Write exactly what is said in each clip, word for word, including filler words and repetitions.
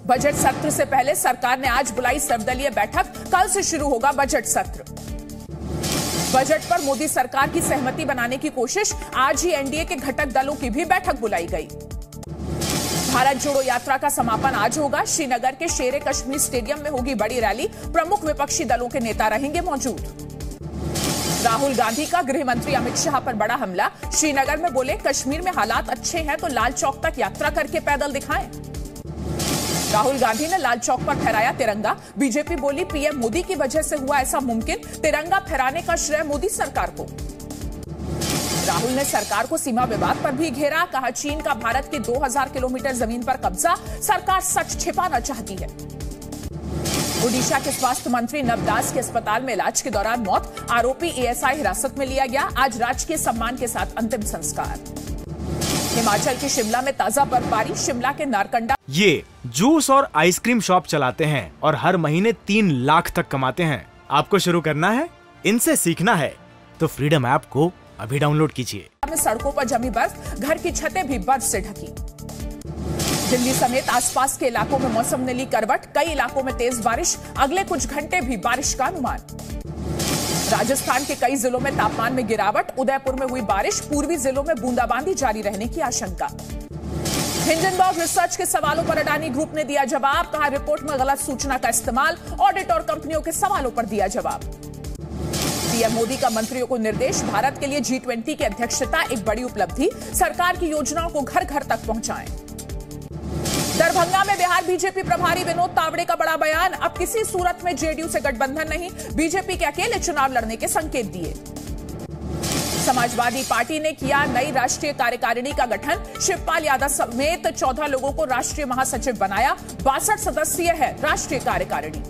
Budget सत्र से पहले सरकार ने आज बुलाई सर्वदलीय बैठक, कल से शुरू होगा बजट सत्र। बजट पर मोदी सरकार की सहमति बनाने की कोशिश, आज ही एनडीए के घटक दलों की भी बैठक बुलाई गई। भारत जोड़ो यात्रा का समापन आज होगा। श्रीनगर के शेर ए कश्मीर स्टेडियम में होगी बड़ी रैली, प्रमुख विपक्षी दलों के नेता रहेंगे मौजूद। राहुल गांधी का गृह मंत्री अमित शाह पर बड़ा हमला, श्रीनगर में बोले कश्मीर में हालात अच्छे हैं तो लाल चौक तक यात्रा करके पैदल दिखाएं। राहुल गांधी ने लाल चौक पर फहराया तिरंगा, बीजेपी बोली पीएम मोदी की वजह से हुआ ऐसा मुमकिन, तिरंगा फहराने का श्रेय मोदी सरकार को। राहुल ने सरकार को सीमा विवाद पर भी घेरा, कहा चीन का भारत के दो हज़ार किलोमीटर जमीन पर कब्जा, सरकार सच छिपाना चाहती है। ओडिशा के स्वास्थ्य मंत्री नवदास के अस्पताल में इलाज के दौरान मौत, आरोपी एएसआई हिरासत में लिया गया, आज राजकीय सम्मान के साथ अंतिम संस्कार। हिमाचल के शिमला में ताजा बर्फबारी, शिमला के नारकंडा। ये जूस और आइसक्रीम शॉप चलाते हैं और हर महीने तीन लाख तक कमाते हैं। आपको शुरू करना है, इनसे सीखना है तो फ्रीडम ऐप को अभी डाउनलोड कीजिए। सड़कों पर जमी बर्फ, घर की छतें भी बर्फ से ढकी। दिल्ली समेत आसपास के इलाकों में मौसम ने ली करवट, कई इलाकों में तेज बारिश, अगले कुछ घंटे भी बारिश का अनुमान। राजस्थान के कई जिलों में तापमान में गिरावट, उदयपुर में हुई बारिश, पूर्वी जिलों में बूंदाबांदी जारी रहने की आशंका। हिंडनबर्ग रिसर्च के सवालों पर अडानी ग्रुप ने दिया जवाब, कहा रिपोर्ट में गलत सूचना का इस्तेमाल, ऑडिट और कंपनियों के सवालों पर दिया जवाब। पीएम मोदी का मंत्रियों को निर्देश, भारत के लिए जी ट्वेंटी की अध्यक्षता एक बड़ी उपलब्धि, सरकार की योजनाओं को घर घर तक पहुंचाएं। दरभंगा में बिहार बीजेपी प्रभारी विनोद तावड़े का बड़ा बयान, अब किसी सूरत में जेडीयू से गठबंधन नहीं, बीजेपी के अकेले चुनाव लड़ने के संकेत दिए। समाजवादी पार्टी ने किया नई राष्ट्रीय कार्यकारिणी का गठन, शिवपाल यादव समेत चौदह लोगों को राष्ट्रीय महासचिव बनाया, बासठ सदस्यीय है राष्ट्रीय कार्यकारिणी।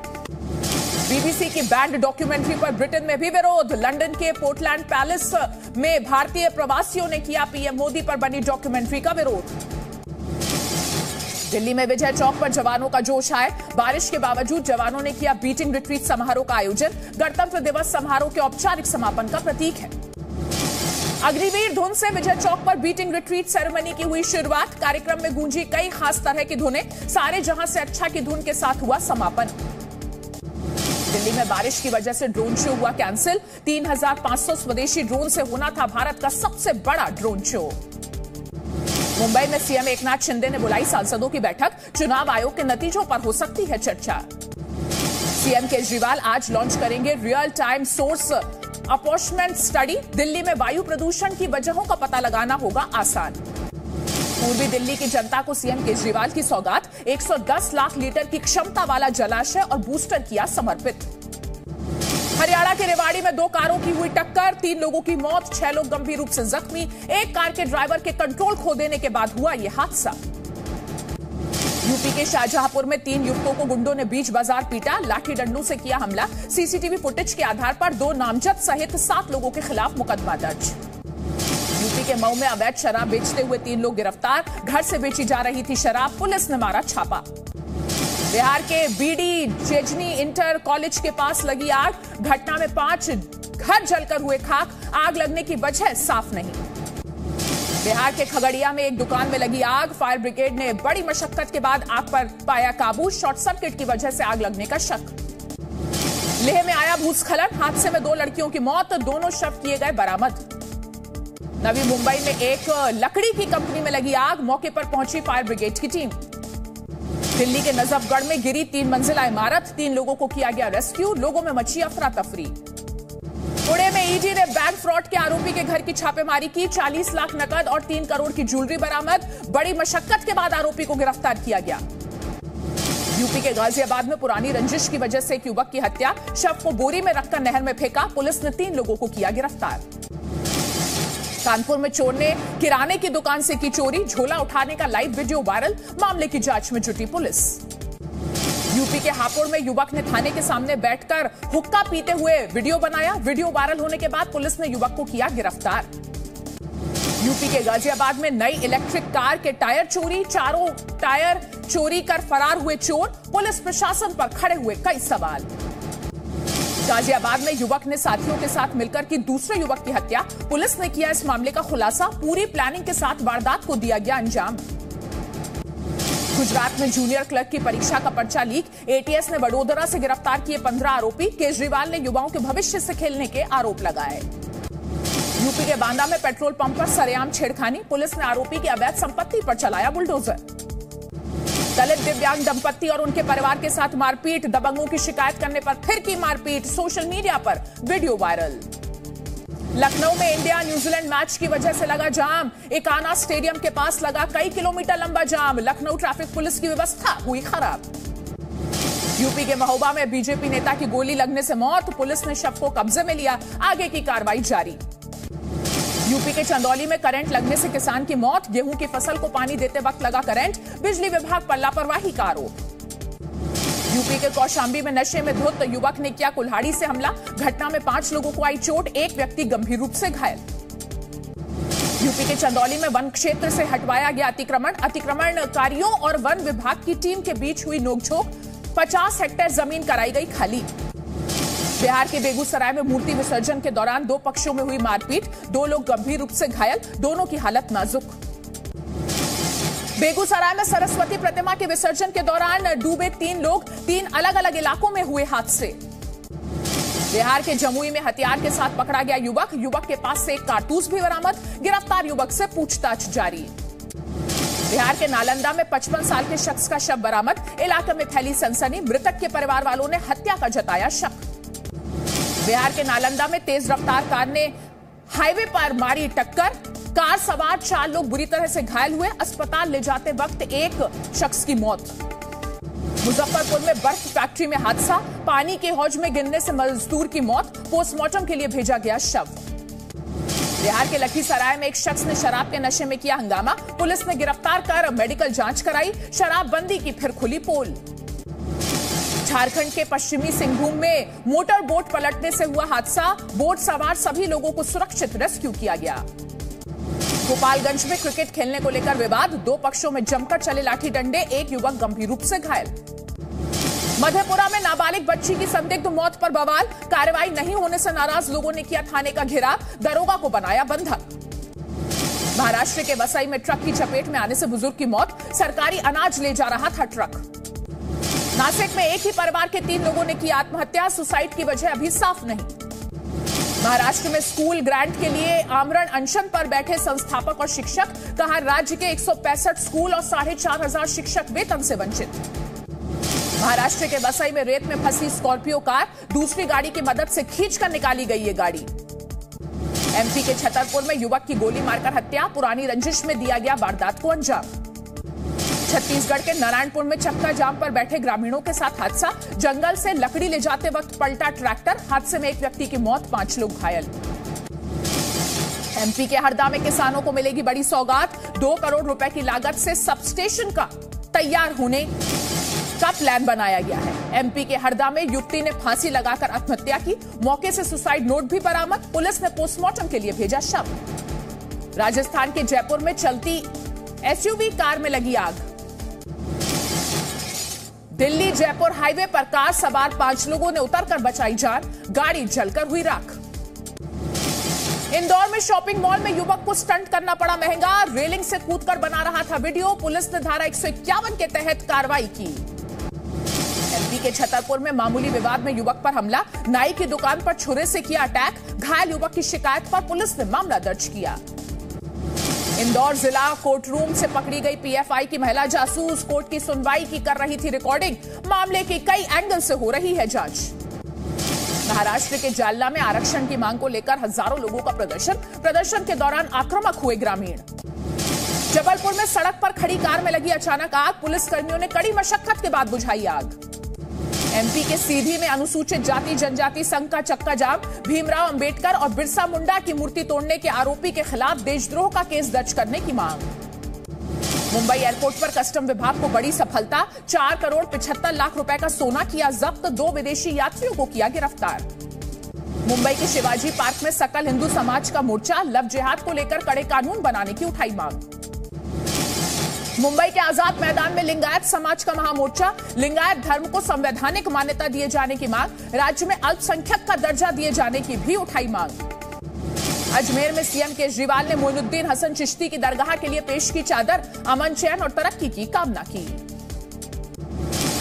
बीबीसी की बैंड डॉक्यूमेंट्री पर ब्रिटेन में भी विरोध, लंदन के पोर्टलैंड पैलेस में भारतीय प्रवासियों ने किया पीएम मोदी पर बनी डॉक्यूमेंट्री का विरोध। दिल्ली में विजय चौक पर जवानों का जोश आए, बारिश के बावजूद जवानों ने किया बीटिंग रिट्रीट समारोह का आयोजन, गणतंत्र दिवस समारोह के औपचारिक समापन का प्रतीक है। अग्निवीर धुन से विजय चौक पर बीटिंग रिट्रीट सेरेमनी की हुई शुरुआत, कार्यक्रम में गूंजी कई खास तरह की धुनें, सारे जहां से अच्छा की धुन के साथ हुआ समापन। दिल्ली में बारिश की वजह से ड्रोन शो हुआ कैंसिल, तीन हजार पांच सौ स्वदेशी ड्रोन से होना था भारत का सबसे बड़ा ड्रोन शो। मुंबई में सीएम एकनाथ शिंदे ने बुलाई सांसदों की बैठक, चुनाव आयोग के नतीजों पर हो सकती है चर्चा। सीएम केजरीवाल आज लॉन्च करेंगे real time source apportionment study, Delhi में वायु प्रदूषण की वजहों का पता लगाना होगा आसान। पूर्वी दिल्ली की जनता को सीएम केजरीवाल की सौगात, एक सौ दस लाख लीटर की क्षमता वाला जलाशय और बूस्टर किया समर्पित। हरियाणा के रेवाड़ी में दो कारों की हुई टक्कर, तीन लोगों की मौत, छह लोग गंभीर रूप से जख्मी, एक कार के ड्राइवर के कंट्रोल खो देने के बाद हुआ यह हादसा। यूपी के शाहजहांपुर में तीन युवकों को गुंडों ने बीच बाजार पीटा, लाठी डंडों से किया हमला, सीसीटीवी फुटेज के आधार पर दो नामजद सहित सात लोगों के खिलाफ मुकदमा दर्ज। यूपी के मऊ में अवैध शराब बेचते हुए तीन लोग गिरफ्तार, घर से बेची जा रही थी शराब, पुलिस ने मारा छापा। बिहार के बीडी चेजनी इंटर कॉलेज के पास लगी आग, घटना में पांच घर जलकर हुए खाक, आग लगने की वजह साफ नहीं। बिहार के खगड़िया में एक दुकान में लगी आग, फायर ब्रिगेड ने बड़ी मशक्कत के बाद आग पर पाया काबू, शॉर्ट सर्किट की वजह से आग लगने का शक। लेह में आया भूस्खलन, हादसे में दो लड़कियों की मौत, दोनों शव किए गए बरामद। नवी मुंबई में एक लकड़ी की कंपनी में लगी आग, मौके पर पहुंची फायर ब्रिगेड की टीम। दिल्ली के नजफगढ़ में गिरी तीन मंजिला इमारत, तीन लोगों को किया गया रेस्क्यू, लोगों में मची अफरा तफरी। पुणे में ईडी ने बैंक फ्रॉड के आरोपी के घर की छापेमारी की, चालीस लाख नकद और तीन करोड़ की ज्वेलरी बरामद, बड़ी मशक्कत के बाद आरोपी को गिरफ्तार किया गया। यूपी के गाजियाबाद में पुरानी रंजिश की वजह से एक युवक की हत्या, शव को बोरी में रखकर नहर में फेंका, पुलिस ने तीन लोगों को किया गिरफ्तार। कानपुर में चोर ने किराने की दुकान से की चोरी, झोला उठाने का लाइव वीडियो वायरल, मामले की जांच में जुटी पुलिस। यूपी के हापुड़ में युवक ने थाने के सामने बैठकर हुक्का पीते हुए वीडियो बनाया, वीडियो वायरल होने के बाद पुलिस ने युवक को किया गिरफ्तार। यूपी के गाजियाबाद में नई इलेक्ट्रिक कार के टायर चोरी, चारों टायर चोरी कर फरार हुए चोर, पुलिस प्रशासन पर खड़े हुए कई सवाल। गाजियाबाद में युवक ने साथियों के साथ मिलकर की दूसरे युवक की हत्या, पुलिस ने किया इस मामले का खुलासा, पूरी प्लानिंग के साथ वारदात को दिया गया अंजाम। गुजरात में जूनियर क्लर्क की परीक्षा का पर्चा लीक, एटीएस ने वडोदरा से गिरफ्तार किए पंद्रह आरोपी, केजरीवाल ने युवाओं के भविष्य से खेलने के आरोप लगाए। यूपी के बांदा में पेट्रोल पंप पर सरेआम छेड़खानी, पुलिस ने आरोपी की अवैध संपत्ति पर चलाया बुलडोजर। दलित दिव्यांग दंपत्ति और उनके परिवार के साथ मारपीट, दबंगों की शिकायत करने पर फिर की मारपीट, सोशल मीडिया पर वीडियो वायरल। लखनऊ में इंडिया न्यूजीलैंड मैच की वजह से लगा जाम, इकाना स्टेडियम के पास लगा कई किलोमीटर लंबा जाम, लखनऊ ट्रैफिक पुलिस की व्यवस्था हुई खराब। यूपी के महोबा में बीजेपी नेता की गोली लगने से मौत, पुलिस ने शव को कब्जे में लिया, आगे की कार्रवाई जारी। यूपी के चंदौली में करंट लगने से किसान की मौत, गेहूं की फसल को पानी देते वक्त लगा करंट, बिजली विभाग पर लापरवाही का आरोप। यूपी के कौशाम्बी में नशे में धुत युवक ने किया कुल्हाड़ी से हमला, घटना में पांच लोगों को आई चोट, एक व्यक्ति गंभीर रूप से घायल। यूपी के चंदौली में वन क्षेत्र से हटवाया गया अतिक्रमण, अतिक्रमणकारियों और वन विभाग की टीम के बीच हुई नोकझोंक, पचास हेक्टेयर जमीन कराई गई खाली। बिहार के बेगूसराय में मूर्ति विसर्जन के दौरान दो पक्षों में हुई मारपीट, दो लोग गंभीर रूप से घायल, दोनों की हालत नाजुक। बेगूसराय में सरस्वती प्रतिमा के विसर्जन के दौरान डूबे तीन लोग, तीन अलग अलग इलाकों में हुए हादसे। बिहार के जमुई में हथियार के साथ पकड़ा गया युवक, युवक के पास से एक कारतूस भी बरामद, गिरफ्तार युवक से पूछताछ जारी। बिहार के नालंदा में पचपन साल के शख्स का शव बरामद, इलाके में फैली सनसनी, मृतक के परिवार वालों ने हत्या का जताया शक। बिहार के नालंदा में तेज रफ्तार कार ने हाईवे पर मारी टक्कर, कार सवार चार लोग बुरी तरह से घायल हुए, अस्पताल ले जाते वक्त एक शख्स की मौत। मुजफ्फरपुर में बर्फ फैक्ट्री में हादसा, पानी के हौज में गिरने से मजदूर की मौत, पोस्टमार्टम के लिए भेजा गया शव। बिहार के लखीसराय में एक शख्स ने शराब के नशे में किया हंगामा, पुलिस ने गिरफ्तार कर मेडिकल जांच कराई, शराबबंदी की फिर खुली पोल। झारखंड के पश्चिमी सिंहभूम में मोटर बोट पलटने से हुआ हादसा, बोट सवार सभी लोगों को सुरक्षित रेस्क्यू किया गया। गोपालगंज में क्रिकेट खेलने को लेकर विवाद, दो पक्षों में जमकर चले लाठी डंडे, एक युवक गंभीर रूप से घायल। मधेपुरा में नाबालिग बच्ची की संदिग्ध मौत पर बवाल, कार्रवाई नहीं होने से नाराज लोगों ने किया थाने का घेराव, दरोगा को बनाया बंधक। महाराष्ट्र के वसई में ट्रक की चपेट में आने से बुजुर्ग की मौत, सरकारी अनाज ले जा रहा था ट्रक। नासिक में एक ही परिवार के तीन लोगों ने की आत्महत्या, सुसाइड की वजह अभी साफ नहीं। महाराष्ट्र में स्कूल ग्रांट के लिए आमरण अनशन पर बैठे संस्थापक और शिक्षक, कहा राज्य के एक सौ पैंसठ स्कूल और साढ़े चार हजार शिक्षक वेतन से वंचित। महाराष्ट्र के वसई में रेत में फंसी स्कॉर्पियो कार, दूसरी गाड़ी की मदद से खींचकर निकाली गई ये गाड़ी। एमपी के छतरपुर में युवक की गोली मारकर हत्या, पुरानी रंजिश में दिया गया वारदात को अंजाम। छत्तीसगढ़ के नारायणपुर में चक्का जाम पर बैठे ग्रामीणों के साथ हादसा, जंगल से लकड़ी ले जाते वक्त पलटा ट्रैक्टर, हादसे में एक व्यक्ति की मौत, पांच लोग घायल। एमपी के हरदा में किसानों को मिलेगी बड़ी सौगात, दो करोड़ रुपए की लागत से सबस्टेशन का तैयार होने का प्लान बनाया गया है। एमपी के हरदा में युवती ने फांसी लगाकर आत्महत्या की, मौके से सुसाइड नोट भी बरामद, पुलिस ने पोस्टमार्टम के लिए भेजा शव। राजस्थान के जयपुर में चलती एसयूवी कार में लगी आग। दिल्ली जयपुर हाईवे पर कार सवार पांच लोगों ने उतरकर बचाई जान, गाड़ी जलकर हुई राख। इंदौर में शॉपिंग मॉल में युवक को स्टंट करना पड़ा महंगा, रेलिंग से कूदकर बना रहा था वीडियो, पुलिस ने धारा एक सौ इक्यावन के तहत कार्रवाई की। एमपी के छतरपुर में मामूली विवाद में युवक पर हमला, नाई की दुकान पर छुरे से किया अटैक, घायल युवक की शिकायत पर पुलिस ने मामला दर्ज किया। इंदौर जिला कोर्ट रूम से पकड़ी गई पीएफआई की महिला जासूस, कोर्ट की सुनवाई की कर रही थी रिकॉर्डिंग, मामले की कई एंगल से हो रही है जांच। महाराष्ट्र के जालना में आरक्षण की मांग को लेकर हजारों लोगों का प्रदर्शन, प्रदर्शन के दौरान आक्रामक हुए ग्रामीण। जबलपुर में सड़क पर खड़ी कार में लगी अचानक आग, पुलिस कर्मियों ने कड़ी मशक्कत के बाद बुझाई आग। एमपी के सीधी में अनुसूचित जाति जनजाति संघ का चक्का जाम, भीमराव अंबेडकर और बिरसा मुंडा की मूर्ति तोड़ने के आरोपी के खिलाफ देशद्रोह का केस दर्ज करने की मांग। मुंबई एयरपोर्ट पर कस्टम विभाग को बड़ी सफलता, चार करोड़ पिछहत्तर लाख रुपए का सोना किया जब्त, दो विदेशी यात्रियों को किया गिरफ्तार। मुंबई के शिवाजी पार्क में सकल हिंदू समाज का मोर्चा, लव जिहाद को लेकर कड़े कानून बनाने की उठाई मांग। मुंबई के आजाद मैदान में लिंगायत समाज का महामोर्चा, लिंगायत धर्म को संवैधानिक मान्यता दिए जाने की मांग, राज्य में अल्पसंख्यक का दर्जा दिए जाने की भी उठाई मांग। अजमेर में सीएम केजरीवाल ने मोइनुद्दीन हसन चिश्ती की दरगाह के लिए पेश की चादर, अमन चैन और तरक्की की कामना की।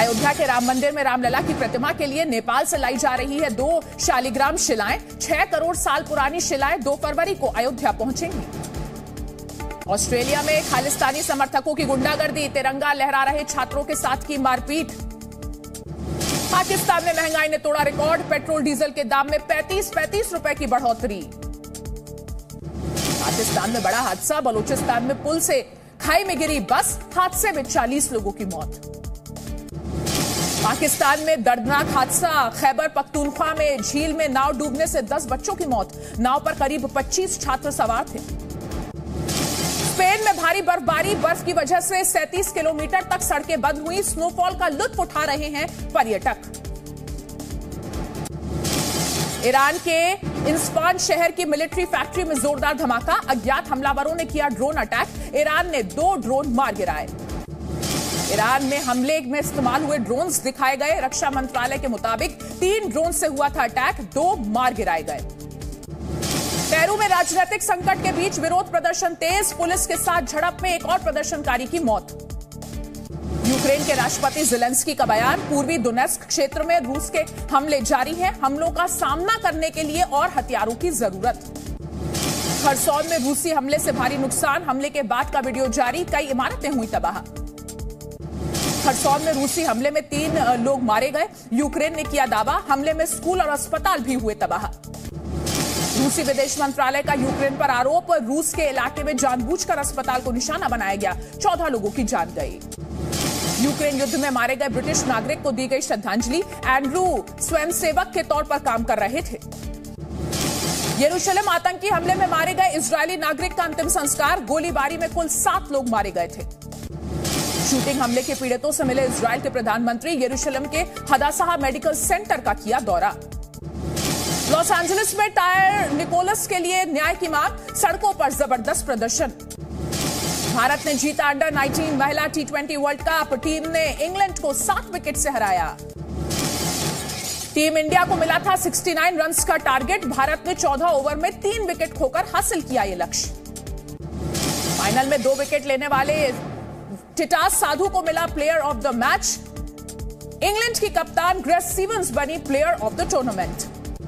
अयोध्या के राम मंदिर में रामलला की प्रतिमा के लिए नेपाल से लाई जा रही है दो शालिग्राम शिलाएं। छह करोड़ साल पुरानी शिलाएं दो फरवरी को अयोध्या पहुंचेंगी। ऑस्ट्रेलिया में खालिस्तानी समर्थकों की गुंडागर्दी, तिरंगा लहरा रहे छात्रों के साथ की मारपीट। पाकिस्तान में महंगाई ने तोड़ा रिकॉर्ड, पेट्रोल डीजल के दाम में पैंतीस पैंतीस रुपए की बढ़ोतरी। पाकिस्तान में बड़ा हादसा, बलूचिस्तान में पुल से खाई में गिरी बस, हादसे में चालीस लोगों की मौत। पाकिस्तान में दर्दनाक हादसा, खैबर पख्तूनख्वा में झील में नाव डूबने से दस बच्चों की मौत। नाव पर करीब पच्चीस छात्र सवार थे। स्पेन में भारी बर्फबारी, बर्फ की वजह से सैंतीस किलोमीटर तक सड़कें बंद हुई। स्नोफॉल का लुत्फ उठा रहे हैं पर्यटक। ईरान के इंस्फान शहर की मिलिट्री फैक्ट्री में जोरदार धमाका, अज्ञात हमलावरों ने किया ड्रोन अटैक। ईरान ने दो ड्रोन मार गिराए। ईरान में हमले में इस्तेमाल हुए ड्रोन्स दिखाए गए। रक्षा मंत्रालय के मुताबिक तीन ड्रोन से हुआ था अटैक, दो मार गिराए गए। पेरू में राजनीतिक संकट के बीच विरोध प्रदर्शन तेज, पुलिस के साथ झड़प में एक और प्रदर्शनकारी की मौत। यूक्रेन के राष्ट्रपति ज़ेलेंस्की का बयान, पूर्वी डोनेस्क क्षेत्र में रूस के हमले जारी हैं, हमलों का सामना करने के लिए और हथियारों की जरूरत। खरसौन में रूसी हमले से भारी नुकसान, हमले के बाद का वीडियो जारी, कई इमारतें हुई तबाह। खरसौन में रूसी हमले में तीन लोग मारे गए। यूक्रेन ने किया दावा, हमले में स्कूल और अस्पताल भी हुए तबाह। रूसी विदेश मंत्रालय का यूक्रेन पर आरोप, रूस के इलाके में जानबूझकर अस्पताल को निशाना बनाया गया, चौदह लोगों की जान गई। यूक्रेन युद्ध में मारे गए ब्रिटिश नागरिक को दी गई श्रद्धांजलि, एंड्रू स्वयंसेवक के तौर पर काम कर रहे थे। यरूशलेम आतंकी हमले में मारे गए इजरायली नागरिक का अंतिम संस्कार, गोलीबारी में कुल सात लोग मारे गए थे। शूटिंग हमले के पीड़ितों से मिले इजरायल के प्रधानमंत्री, यरूशलेम के हदासाह मेडिकल सेंटर का किया दौरा। लॉस एंजलिस में टायर निकोलस के लिए न्याय की मांग, सड़कों पर जबरदस्त प्रदर्शन। भारत ने जीता अंडर नाइनटीन महिला T twenty world cup, team ने इंग्लैंड को सात विकेट से हराया। टीम इंडिया को मिला था उनहत्तर रन्स का टारगेट, भारत ने चौदह ओवर में तीन विकेट खोकर हासिल किया ये लक्ष्य। फाइनल में दो विकेट लेने वाले टिटास साधु को मिला player of the match. England की कप्तान ग्रेस स्टीवंस बनी प्लेयर ऑफ द टूर्नामेंट।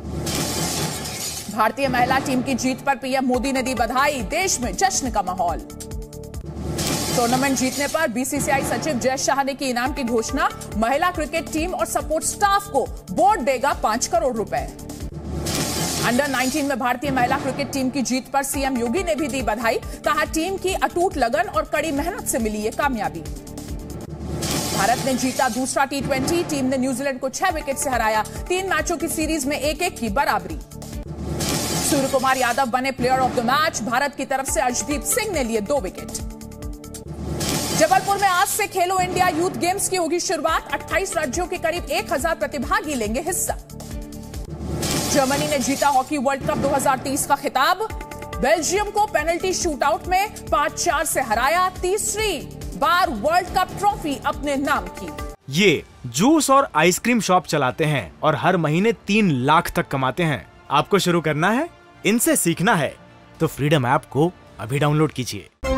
भारतीय महिला टीम की जीत पर पीएम मोदी ने दी बधाई, देश में जश्न का माहौल। टूर्नामेंट जीतने पर बीसीसीआई सचिव जय शाह ने की इनाम की घोषणा, महिला क्रिकेट टीम और सपोर्ट स्टाफ को बोर्ड देगा पांच करोड़ रुपए। अंडर नाइनटीन में भारतीय महिला क्रिकेट टीम की जीत पर सीएम योगी ने भी दी बधाई, कहा टीम की अटूट लगन और कड़ी मेहनत से मिली ये कामयाबी। भारत ने जीता दूसरा टी ट्वेंटी, टीम ने न्यूजीलैंड को छह विकेट से हराया, तीन मैचों की सीरीज में एक एक की बराबरी। सूर्य कुमार यादव बने प्लेयर ऑफ द मैच, भारत की तरफ से अर्शदीप सिंह ने लिए दो विकेट। जबलपुर में आज से खेलो इंडिया यूथ गेम्स की होगी शुरुआत, अट्ठाईस राज्यों के करीब एक हजार प्रतिभागी लेंगे हिस्सा। जर्मनी ने जीता हॉकी वर्ल्ड कप दो हज़ार तीस का खिताब, बेल्जियम को पेनल्टी शूटआउट में पांच चार से हराया, तीसरी बार वर्ल्ड कप ट्रॉफी अपने नाम की। ये जूस और आइसक्रीम शॉप चलाते हैं और हर महीने तीन लाख तक कमाते हैं। आपको शुरू करना है, इनसे सीखना है तो फ्रीडम ऐप को अभी डाउनलोड कीजिए।